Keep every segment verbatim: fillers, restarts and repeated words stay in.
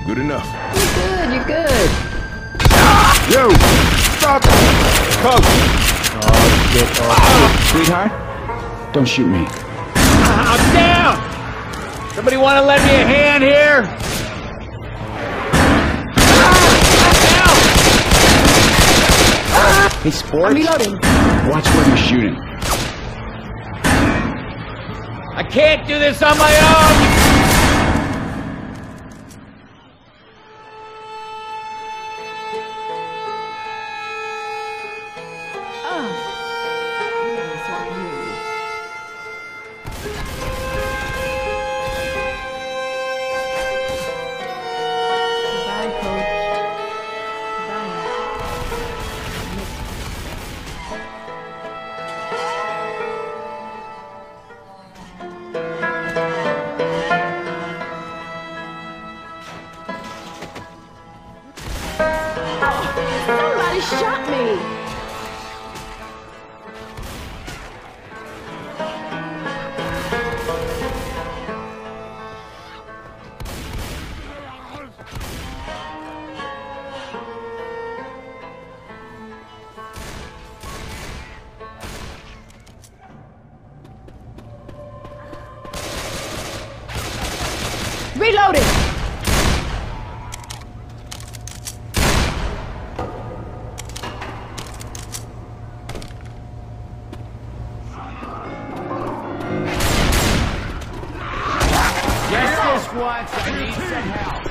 Good enough. You're good, you're good. Yo! Stop! Coach! Oh, shit, oh, shit. Sweetheart, don't shoot me. I'm down! Somebody want to lend me a hand here? Hey, sports. I'm reloading. Watch where you're shooting. I can't do this on my own! Somebody shot me! Reloading! Once I need some help.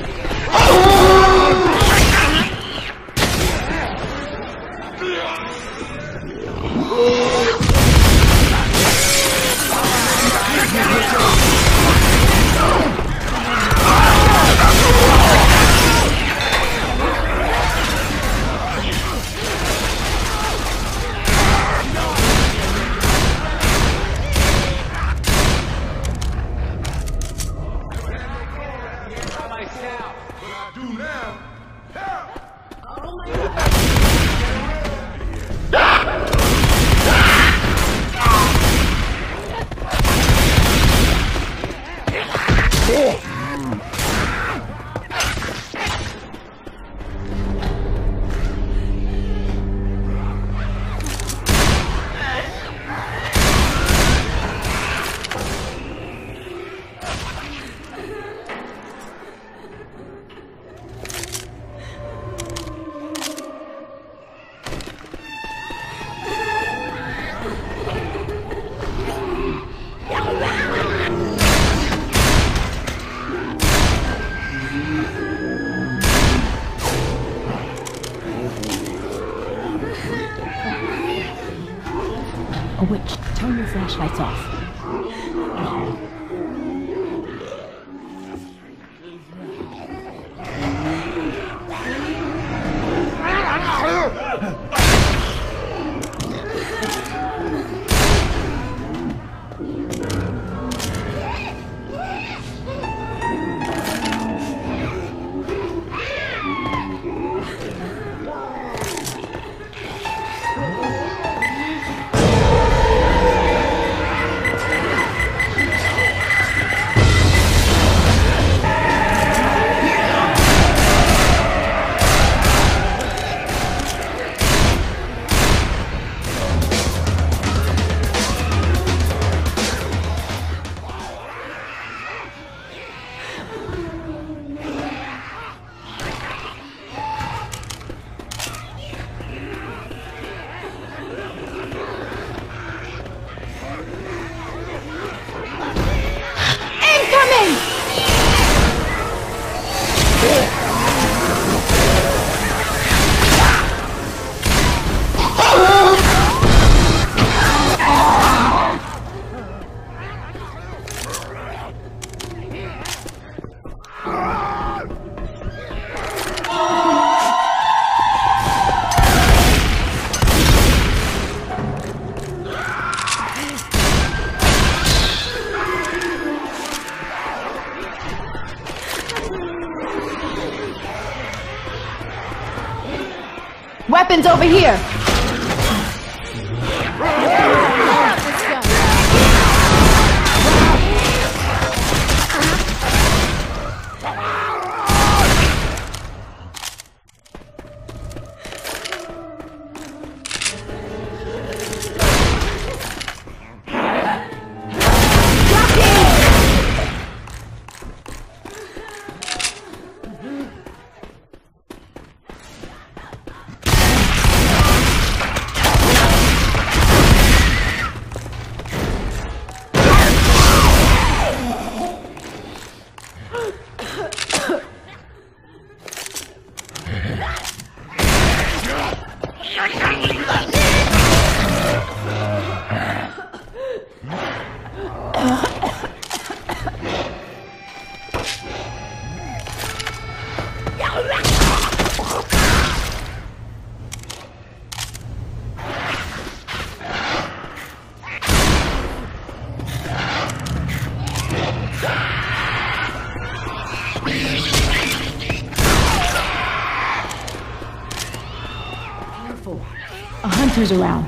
A witch, turn your flashlights off. Weapons over here! A hunter's around.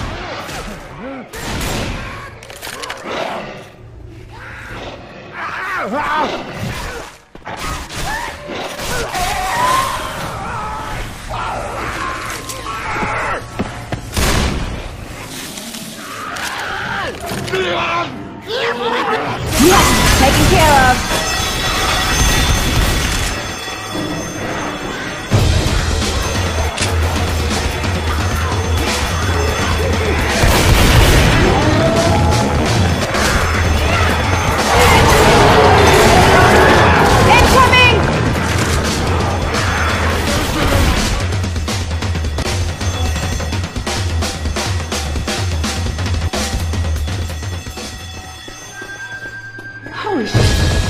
Yeah, taken care of. Holy shit.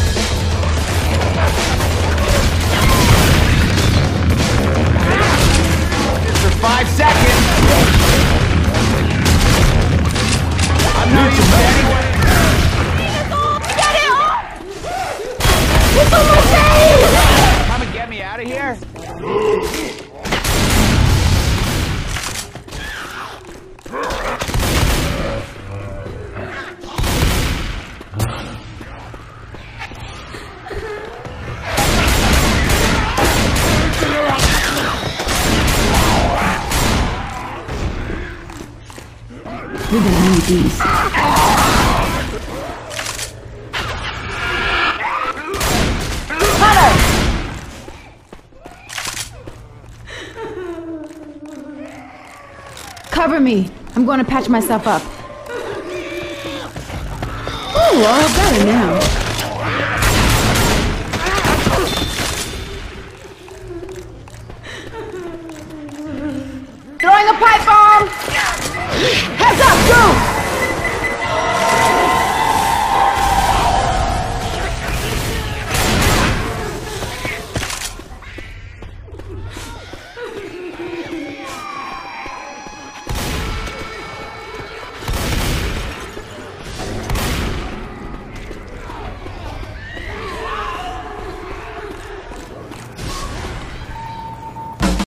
For five seconds. I'm not just anyway. Get it off! It's on my face! Come and get me out of here. We're gonna need these. Hunter! Cover me. I'm going to patch myself up. Ooh, all better now.